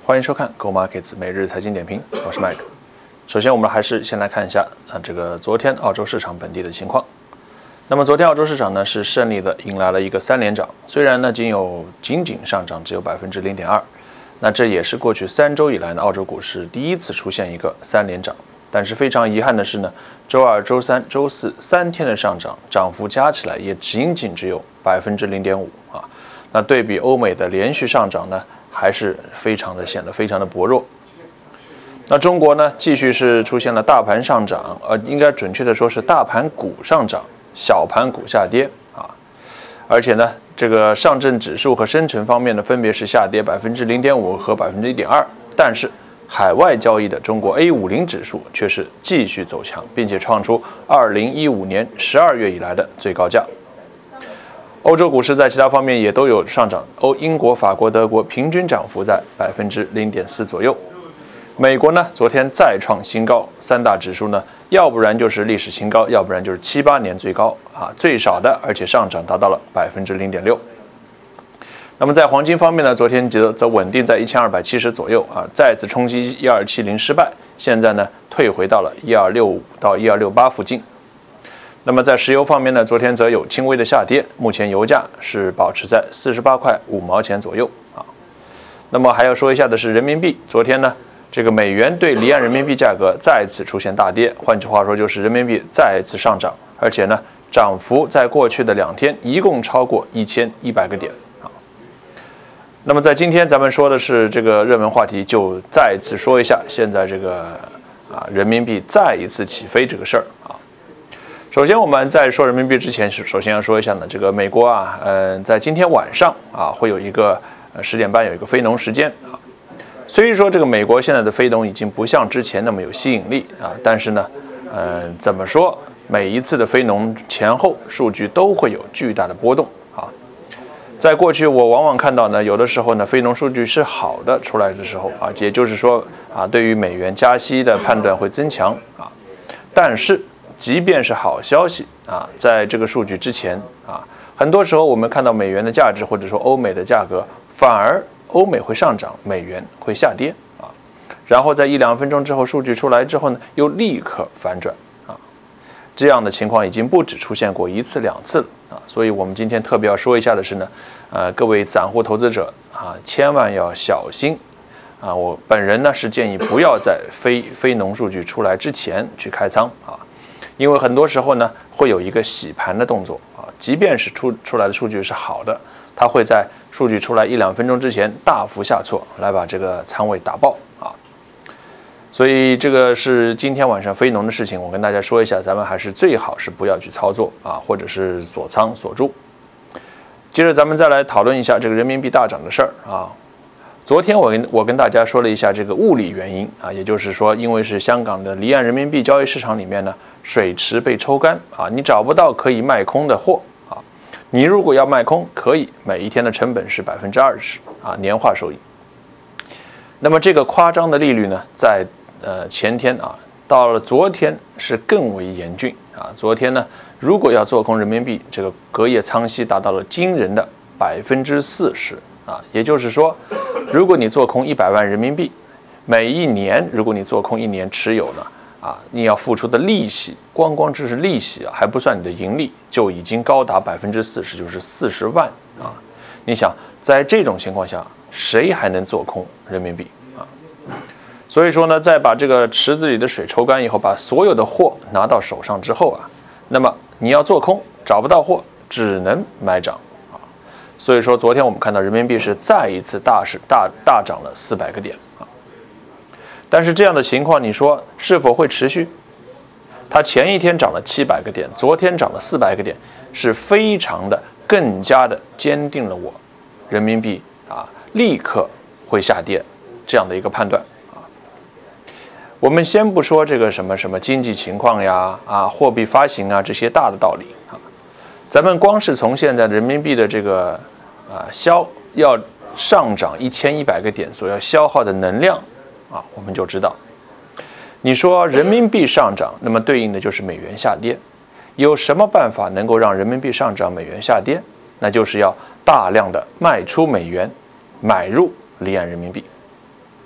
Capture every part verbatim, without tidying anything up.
欢迎收看 Go Markets 每日财经点评，我是 Mike。首先，我们还是先来看一下啊，这个昨天澳洲市场本地的情况。那么昨天澳洲市场呢是顺利的迎来了一个三连涨，虽然呢仅有仅仅上涨只有百分之零点二，那这也是过去三周以来呢澳洲股市第一次出现一个三连涨。但是非常遗憾的是呢，周二、周三、周四三天的上涨，涨幅加起来也仅仅只有百分之零点五啊。那对比欧美的连续上涨呢，还是非常的显得非常的薄弱。那中国呢，继续是出现了大盘上涨，呃，应该准确的说是大盘股上涨，小盘股下跌啊。而且呢，这个上证指数和深成方面呢，分别是下跌百分之零点五和百分之一点二，但是海外交易的中国 A 五十 指数却是继续走强，并且创出二零一五年十二月以来的最高价。欧洲股市在其他方面也都有上涨，欧、英国、法国、德国平均涨幅在百分之零点四左右。美国呢，昨天再创新高，三大指数呢，要不然就是历史新高，要不然就是七八年最高啊，最少的，而且上涨达到了百分之零点六。那么在黄金方面呢，昨天则则稳定在一千二百七十左右啊，再次冲击一二七零失败，现在呢退回到了一二六五到一二六八附近。那么在石油方面呢，昨天则有轻微的下跌，目前油价是保持在四十八块五毛钱左右啊。那么还要说一下的是人民币，昨天呢，这个美元对离岸人民币价格再次出现大跌，换句话说就是人民币再次上涨，而且呢，涨幅在过去的两天一共超过一千一百个点啊。那么在今天咱们说的是这个热门话题，就再次说一下现在这个啊人民币再一次起飞这个事儿啊。首先，我们在说人民币之前，首先要说一下呢，这个美国啊，嗯、呃，在今天晚上啊，会有一个呃十点半有一个非农时间啊。虽然说这个美国现在的非农已经不像之前那么有吸引力啊，但是呢，呃，怎么说，每一次的非农前后数据都会有巨大的波动啊。在过去，我往往看到呢，有的时候呢，非农数据是好的出来的时候啊，也就是说啊，对于美元加息的判断会增强啊，但是即便是好消息啊，在这个数据之前啊，很多时候我们看到美元的价值或者说欧美的价格，反而欧美会上涨，美元会下跌啊。然后在一两分钟之后，数据出来之后呢，又立刻反转啊。这样的情况已经不止出现过一次两次了啊。所以我们今天特别要说一下的是呢，呃，各位散户投资者啊，千万要小心啊。我本人呢是建议不要在非非农数据出来之前去开仓啊。因为很多时候呢，会有一个洗盘的动作啊，即便是出出来的数据是好的，它会在数据出来一两分钟之前大幅下挫，来把这个仓位打爆啊。所以这个是今天晚上非农的事情，我跟大家说一下，咱们还是最好是不要去操作啊，或者是锁仓锁住。接着咱们再来讨论一下这个人民币大涨的事儿啊。昨天我跟我跟大家说了一下这个物理原因啊，也就是说，因为是香港的离岸人民币交易市场里面呢，水池被抽干啊，你找不到可以卖空的货啊。你如果要卖空，可以，每一天的成本是百分之二十啊，年化收益。那么这个夸张的利率呢，在呃前天啊，到了昨天是更为严峻啊。昨天呢，如果要做空人民币，这个隔夜仓息达到了惊人的百分之四十啊，也就是说，如果你做空一百万人民币，每一年如果你做空一年持有呢，啊，你要付出的利息，光光只是利息啊，还不算你的盈利，就已经高达百分之四十，就是四十万啊。你想，在这种情况下，谁还能做空人民币啊？所以说呢，在把这个池子里的水抽干以后，把所有的货拿到手上之后啊，那么你要做空，找不到货，只能买涨。所以说，昨天我们看到人民币是再一次大是大大涨了四百个点啊。但是这样的情况，你说是否会持续？它前一天涨了七百个点，昨天涨了四百个点，是非常的更加的坚定了我人民币啊立刻会下跌这样的一个判断啊。我们先不说这个什么什么经济情况呀啊货币发行啊这些大的道理啊，咱们光是从现在人民币的这个啊消要上涨一千一百个点所要消耗的能量啊，我们就知道，你说人民币上涨，那么对应的就是美元下跌。有什么办法能够让人民币上涨，美元下跌？那就是要大量的卖出美元，买入离岸人民币。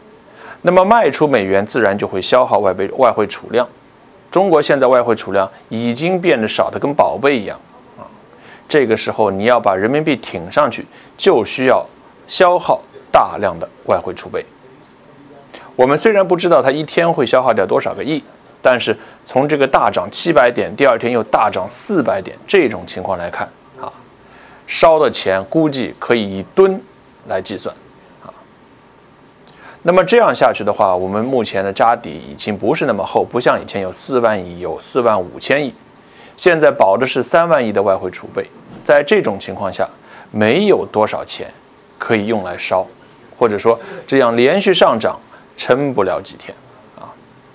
那么卖出美元自然就会消耗外汇外汇储量。中国现在外汇储量已经变得少得跟宝贝一样啊，这个时候你要把人民币挺上去，就需要消耗大量的外汇储备。我们虽然不知道它一天会消耗掉多少个亿，但是从这个大涨七百点，第二天又大涨四百点这种情况来看啊，烧的钱估计可以以吨来计算啊。那么这样下去的话，我们目前的扎底已经不是那么厚，不像以前有四万亿，有四万五千亿，现在保的是三万亿的外汇储备。在这种情况下，没有多少钱可以用来烧，或者说这样连续上涨撑不了几天啊。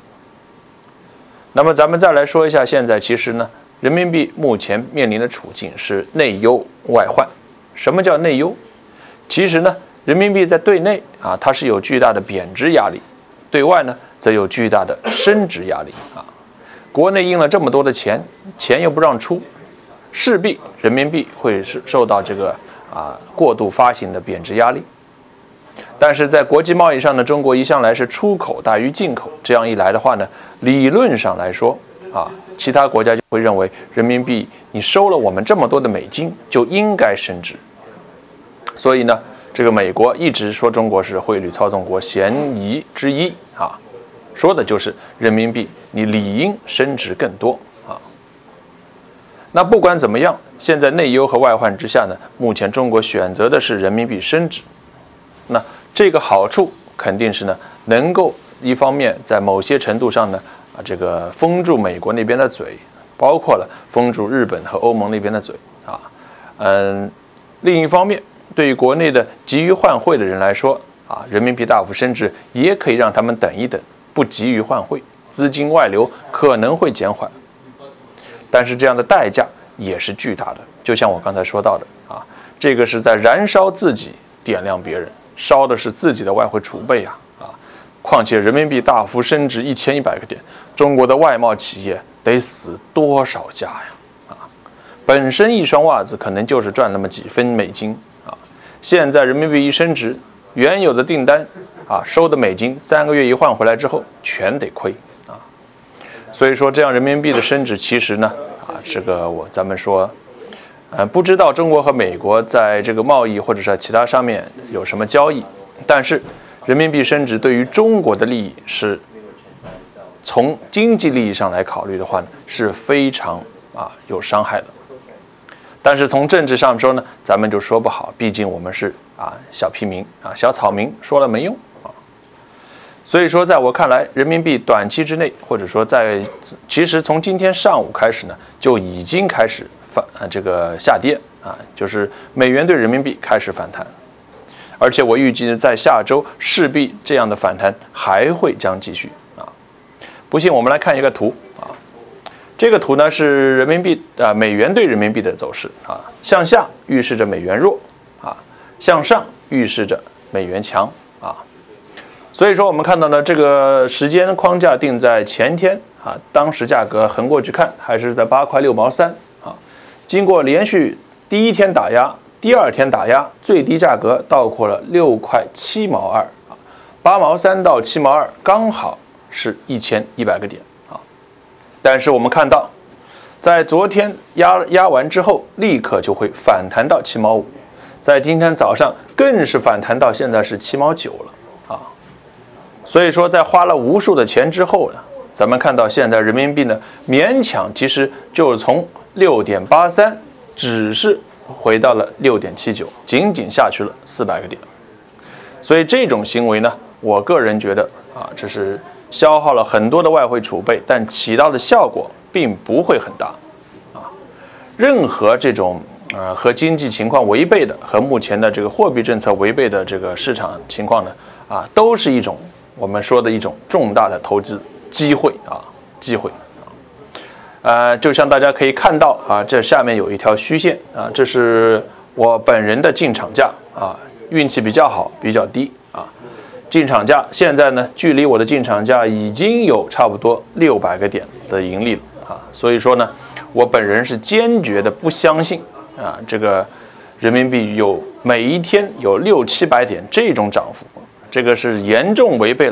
那么咱们再来说一下，现在其实呢，人民币目前面临的处境是内忧外患。什么叫内忧？其实呢，人民币在对内啊，它是有巨大的贬值压力；对外呢，则有巨大的升值压力啊。国内印了这么多的钱，钱又不让出，势必人民币会是受到这个啊过度发行的贬值压力。但是在国际贸易上呢，中国一向来是出口大于进口，这样一来的话呢，理论上来说啊，其他国家就会认为人民币你收了我们这么多的美金，就应该升值。所以呢，这个美国一直说中国是汇率操纵国嫌疑之一啊，说的就是人民币你理应升值更多啊。那不管怎么样，现在内忧和外患之下呢，目前中国选择的是人民币升值。那这个好处肯定是呢，能够一方面在某些程度上呢，啊，这个封住美国那边的嘴，包括了封住日本和欧盟那边的嘴啊，嗯，另一方面，对于国内的急于换汇的人来说啊，人民币大幅升值也可以让他们等一等，不急于换汇，资金外流可能会减缓，但是这样的代价也是巨大的。就像我刚才说到的啊，这个是在燃烧自己，点亮别人。烧的是自己的外汇储备啊啊！况且人民币大幅升值一千一百个点，中国的外贸企业得死多少家呀啊！本身一双袜子可能就是赚那么几分美金啊，现在人民币一升值，原有的订单啊收的美金三个月一换回来之后全得亏啊！所以说这样人民币的升值其实呢啊，这个我咱们说。呃，不知道中国和美国在这个贸易或者是其他上面有什么交易，但是人民币升值对于中国的利益是，从经济利益上来考虑的话呢，是非常啊有伤害的。但是从政治上说呢，咱们就说不好，毕竟我们是啊小屁民啊小草民，说了没用啊。所以说，在我看来，人民币短期之内，或者说在其实从今天上午开始呢，就已经开始。反啊，这个下跌啊，就是美元对人民币开始反弹，而且我预计呢，在下周势必这样的反弹还会将继续啊。不信，我们来看一个图啊，这个图呢是人民币啊美元对人民币的走势啊，向下预示着美元弱啊，向上预示着美元强啊。所以说，我们看到呢，这个时间框架定在前天啊，当时价格横过去看还是在八块六毛三。经过连续第一天打压，第二天打压，最低价格到过了六块七毛二啊，八毛三到七毛二，刚好是一千一百个点啊。但是我们看到，在昨天压压完之后，立刻就会反弹到七毛五，在今天早上更是反弹到现在是七毛九了啊。所以说，在花了无数的钱之后呢，咱们看到现在人民币呢，勉强其实就是从六点八三，只是回到了六点七九，仅仅下去了四百个点。所以这种行为呢，我个人觉得啊，这是消耗了很多的外汇储备，但起到的效果并不会很大啊。任何这种呃和经济情况违背的，和目前的这个货币政策违背的这个市场情况呢，啊，都是一种我们说的一种重大的投资机会啊，机会。呃，就像大家可以看到啊，这下面有一条虚线啊，这是我本人的进场价啊，运气比较好，比较低啊。进场价现在呢，距离我的进场价已经有差不多六百个点的盈利了啊，所以说呢，我本人是坚决的不相信啊，这个人民币有每一天有六七百点这种涨幅，这个是严重违背了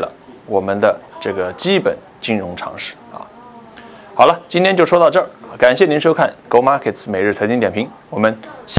我们的这个基本金融常识啊。好了，今天就说到这儿，感谢您收看 Go Markets 每日财经点评，我们下。